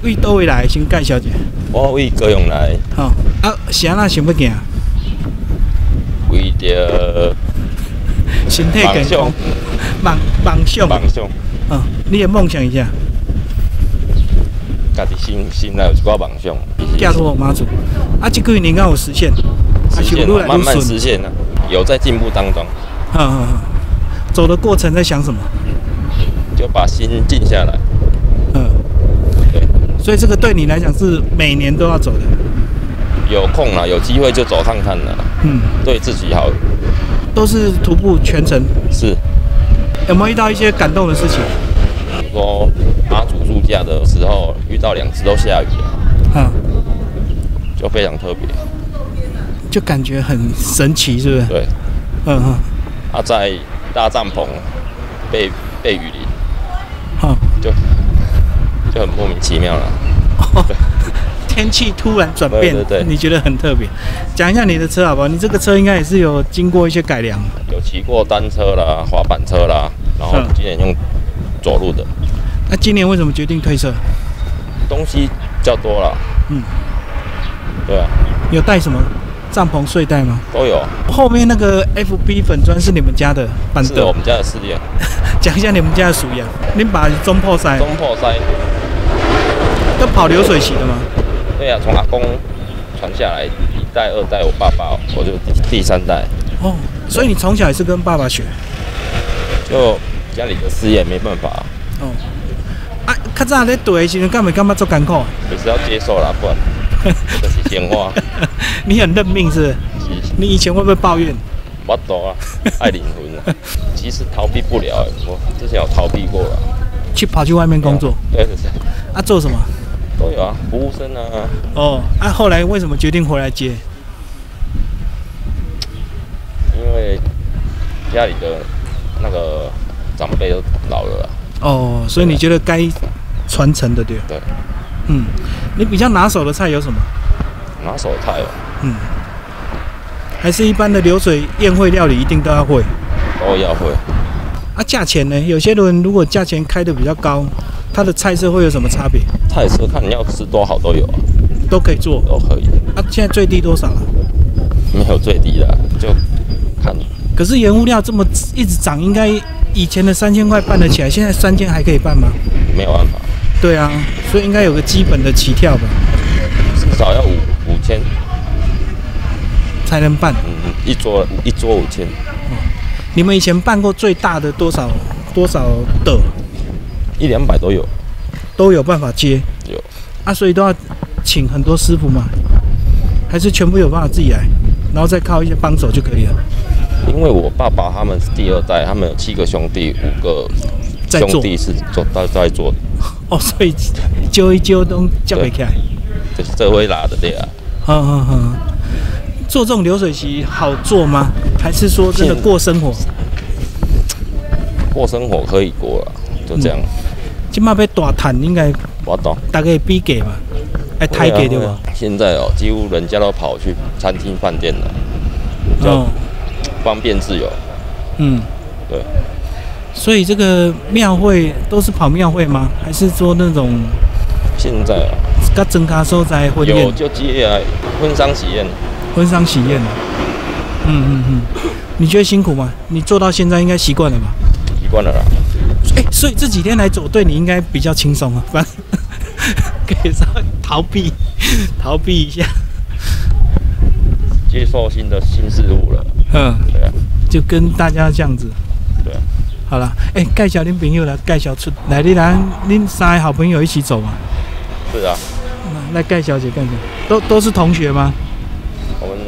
为倒位来先介绍一下。 我为高雄来。 好、啊，是安那想要行？ 为着身体健康，梦想。 梦想。 嗯，你的梦想一下。 家己心内有一寡梦想。 嫁托妈祖。啊，这几年敢有实现？ 实现了，慢慢实现了，有在进步当中。 走的过程在想什么？ 就把心静下来。对。 所以这个对你来讲是每年都要走的。 有空了，有机会就走看看了。对自己好。 都是徒步全程。 是。 有没有遇到一些感动的事情？ 比如说马祖度假的时候，遇到2次都下雨了。就非常特别。 就感觉很神奇，是不是？ 对。在搭帐篷被雨淋。就很莫名其妙了。 天气突然转变， 对， 你觉得很特别。讲一下你的车好不好？你这个车应该也是有经过一些改良。 有骑过单车啦、滑板车啦，然后今年用走路的。 那今年为什么决定退车？ 东西较多了。对啊。 有带什么帐篷、睡袋吗？ 都有。 后面那个 FB 粉砖是你们家的板凳？ 是我们家的事业。 讲一下你们家的属样。你把中破塞。 中破塞。 都跑流水席的吗？ 对啊，从阿公传下来，1代、2代，我爸爸，我就第3代。 所以你从小也是跟爸爸学？就家里的事业没办法。 较早咧对的时阵，敢会感觉足艰苦？ 也是要接受啦，不然就是闲话。 你很认命是？你以前会不会抱怨？ 我懂啊，爱灵魂啊。其实逃避不了，我之前有逃避过了。 跑去外面工作？ 对。 做什么？ 都有啊，服务生啊。 后来为什么决定回来接？ 因为家里的那个长辈都老了。 所以你觉得该传承的对？ 对。 你比较拿手的菜有什么？ 拿手菜还是一般的流水宴会料理一定都要会？ 都要会。 价钱呢？有些人如果价钱开得比较高，它的菜色会有什么差别？ 菜色看你要吃多好都有啊。 都可以做。 都可以。 现在最低多少了？ 没有最低的，就看。 可是原物料这么一直涨，应该以前的3000块办得起来，现在3000还可以办吗？ 没有办法。 对啊，所以应该有个基本的起跳吧。 至少要5000 才能办。 一桌5000。 你们以前办过最大的多少的 ？100-200都有。 都有办法接。 有。 所以都要请很多师傅吗？还是全部有办法自己来，然后再靠一些帮手就可以了？ 因为我爸爸他们是第2代，他们有7个兄弟，5个兄弟是在做的。 所以揪一揪都叫不起来。 就是这会拿的对啊。 做这种流水席好做吗？还是说真的过生活？ 过生活可以过了，就这样。 今麦要大摊应该， 我懂。 大概比价嘛，抬价对吧？ 现在几乎人家都跑去餐厅、饭店了，就方便自由。对。 所以这个庙会都是跑庙会吗？还是说那种？ 现在跟增加所在婚宴？ 有就接来婚丧喜宴。 婚丧喜宴。你觉得辛苦吗？你做到现在应该习惯了吧？ 习惯了啦。 所以这几天来走对你应该比较轻松啊，反正可以稍微逃避一下， 接受新事物了。对啊。 就跟大家这样子。 对啊。 好了，介绍恁朋友来，介绍出来，恁3个好朋友一起走嘛？ 是啊。 来介绍一下，都是同学吗？ 我们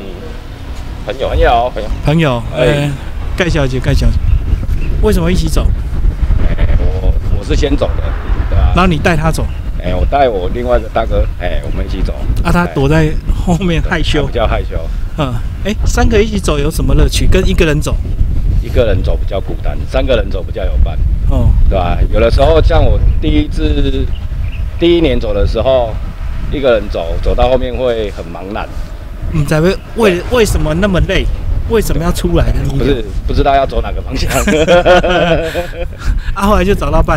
朋友。 介绍一下，为什么一起走？ 我是先走的，对啊。 然后你带他走。 我带我另外的大哥，我们一起走。 他躲在后面害羞。 比较害羞。 3个一起走有什么乐趣？跟1个人走？ 一个人走比较孤单，3个人走比较有伴。对吧？有的时候像我第1年走的时候，1个人走到后面会很茫然。 为什么那么累？为什么要出来呢？ 不知道要走哪个方向。 后来就找到伴了。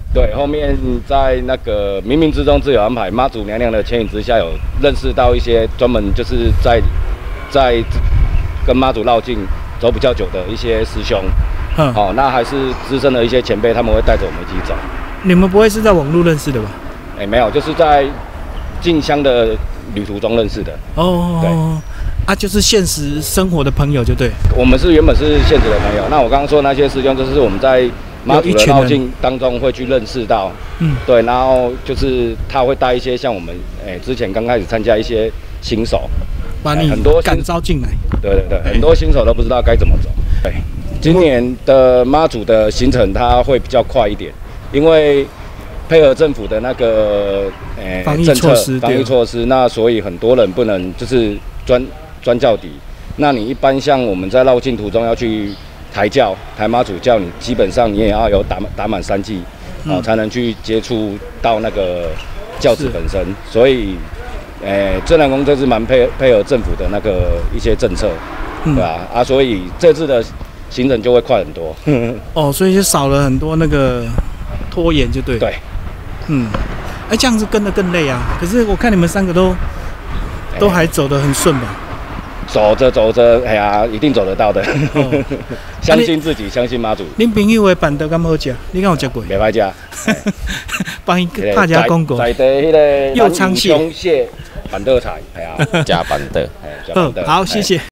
对，后面在那个冥冥之中自有安排，妈祖娘娘的牵引之下，有认识到一些专门就是在跟妈祖绕境走比较久的一些师兄。哦，那还是资深的一些前辈，他们会带着我们一起走。 你们不会是在网络认识的吧？ 没有，就是在进香的旅途中认识的。 哦，对，啊，就是现实生活的朋友就对。 我们原本是现实的朋友，那我刚刚说的那些师兄，就是我们在妈祖的绕境当中会去认识到，对，然后就是他会带一些像我们之前刚开始参加一些新手， 把你很多感召进来。 对对对，很多新手都不知道该怎么走。对。今年的妈祖的行程它会比较快一点，因为配合政府的那个防疫措施，那所以很多人不能就是钻轿底。那你一般像我们在绕境途中要去抬妈祖轿，你基本上你也要有打满3剂才能去接触到那个轿子本身。所以正南宫这次蛮配合政府的那个一些政策，对吧？所以这次的行程就会快很多。 哦，所以就少了很多那个拖延，就对。 对， 这样子跟得更累啊。可是我看你们3个都还走得很顺吧？ 走着，哎呀，一定走得到的。相信自己，相信妈祖。 恁朋友的板豆敢好吃？你敢有吃过？ 袂歹吃。 帮伊大家讲过。 在地迄个右昌蟹板豆菜，哎呀， 加板豆。 好，谢谢。